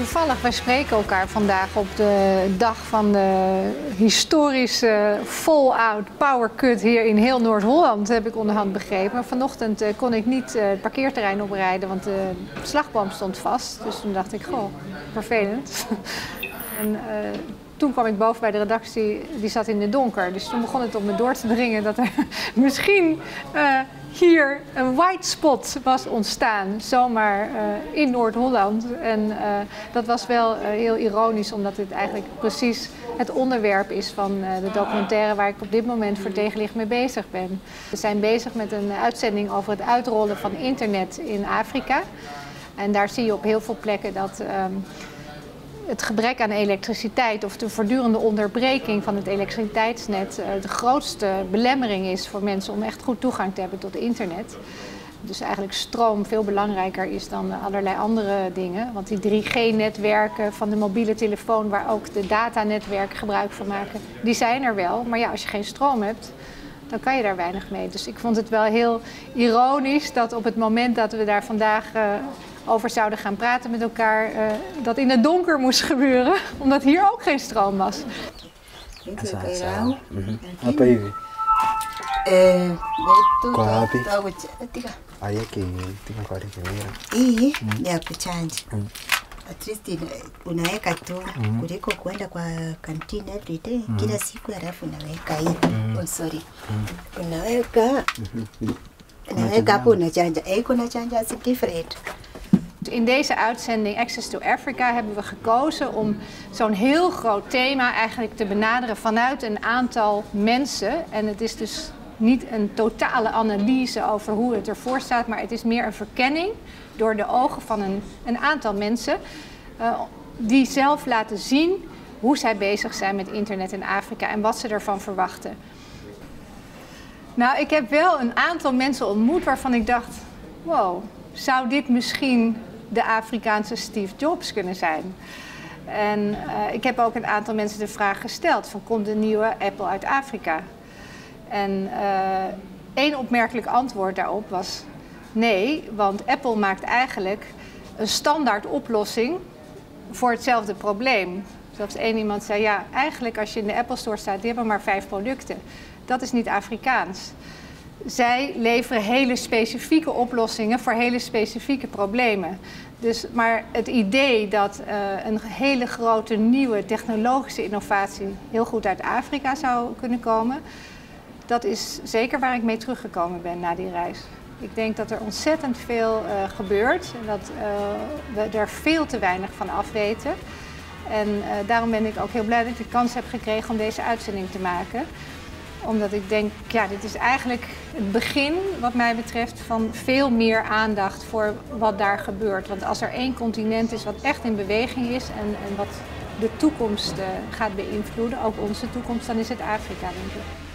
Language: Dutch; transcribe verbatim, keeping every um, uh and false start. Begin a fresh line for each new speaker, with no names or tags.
toevallig, wij spreken elkaar vandaag op de dag van de historische Fallout Power Cut hier in heel Noord-Holland, heb ik onderhand begrepen. Maar vanochtend uh, kon ik niet uh, het parkeerterrein oprijden, want de slagboom stond vast. Dus toen dacht ik, goh, vervelend. en, uh, Toen kwam ik boven bij de redactie, die zat in het donker. Dus toen begon het op me door te dringen dat er misschien uh, hier een white spot was ontstaan. Zomaar uh, in Noord-Holland. En uh, dat was wel uh, heel ironisch, omdat dit eigenlijk precies het onderwerp is van uh, de documentaire waar ik op dit moment voor Tegenlicht mee bezig ben. We zijn bezig met een uitzending over het uitrollen van internet in Afrika. En daar zie je op heel veel plekken dat Um, het gebrek aan elektriciteit of de voortdurende onderbreking van het elektriciteitsnet de grootste belemmering is voor mensen om echt goed toegang te hebben tot internet. Dus eigenlijk stroom veel belangrijker is dan allerlei andere dingen. Want die drie G netwerken van de mobiele telefoon, waar ook de datanetwerken gebruik van maken, die zijn er wel. Maar ja, als je geen stroom hebt, dan kan je daar weinig mee. Dus ik vond het wel heel ironisch dat op het moment dat we daar vandaag uh, over zouden gaan praten met elkaar, uh, dat in het donker moest gebeuren, omdat hier ook geen stroom was.
Apa hivi?
Eh,
Kwa wapi?
Hii ni ya kuchanja. At least unaweka tu kuliko kuenda kwa canteen every day kila siku, halafu unaweka hii. Oh, sorry. Unaweka unaweka hapo unachanja. Eh, kuna chanja is different.
In deze uitzending Access to Africa hebben we gekozen om zo'n heel groot thema eigenlijk te benaderen vanuit een aantal mensen. En het is dus niet een totale analyse over hoe het ervoor staat, maar het is meer een verkenning door de ogen van een, een aantal mensen uh, die zelf laten zien hoe zij bezig zijn met internet in Afrika en wat ze ervan verwachten. Nou, ik heb wel een aantal mensen ontmoet waarvan ik dacht, wow, zou dit misschien de Afrikaanse Steve Jobs kunnen zijn? En uh, ik heb ook een aantal mensen de vraag gesteld van, komt de nieuwe Apple uit Afrika? En uh, één opmerkelijk antwoord daarop was nee, want Apple maakt eigenlijk een standaard oplossing voor hetzelfde probleem. Zelfs één iemand zei, ja, eigenlijk als je in de Apple Store staat, die hebben maar vijf producten. Dat is niet Afrikaans. Zij leveren hele specifieke oplossingen voor hele specifieke problemen. Dus, maar het idee dat uh, een hele grote nieuwe technologische innovatie heel goed uit Afrika zou kunnen komen, dat is zeker waar ik mee teruggekomen ben na die reis. Ik denk dat er ontzettend veel uh, gebeurt en dat uh, we er veel te weinig van afweten. En uh, daarom ben ik ook heel blij dat ik de kans heb gekregen om deze uitzending te maken. Omdat ik denk, ja, dit is eigenlijk het begin, wat mij betreft, van veel meer aandacht voor wat daar gebeurt. Want als er één continent is wat echt in beweging is en, en wat de toekomst uh, gaat beïnvloeden, ook onze toekomst, dan is het Afrika, denk ik.